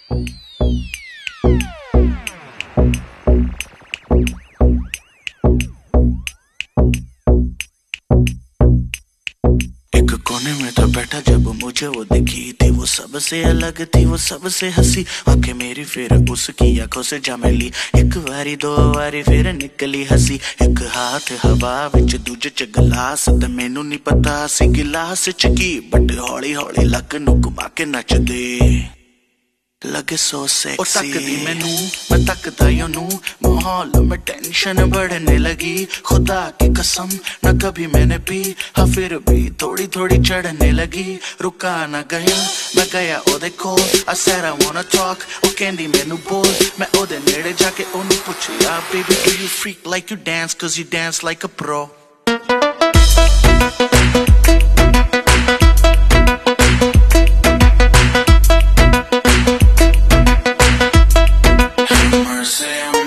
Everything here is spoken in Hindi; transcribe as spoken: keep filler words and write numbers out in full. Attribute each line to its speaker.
Speaker 1: एक कोने में था बैठा जब मुझे वो दिखी थी, वो सबसे अलग थी, वो सबसे हंसी। आंखें मेरी फिर उसकी आंखों से जा मिली, एक बारी दो बारी फिर निकली हंसी। एक हाथ हवा विच दूजे च गिलास, ते मैनू नहीं पता सी गिलास च की, बट हौली हौली लक नू घुमा के नचदे लगे सो सेक्सी। और तकदी मैनू मैं तकदा ओनू, माहौल में टेंशन बढ़ने लगी। खुदा की कसम न कभी मैंने पी, हाँ फिर भी थोड़ी थोड़ी चढ़ने लगी। रुका ना गया मैं गया ओदे कोल, I said I wanna talk, ओ कहंदी मैनू बोल। मैं ओदे नेड़े जाके ओनू पुछया, baby do you freak like you dance, cause you dance like a pro। Mercy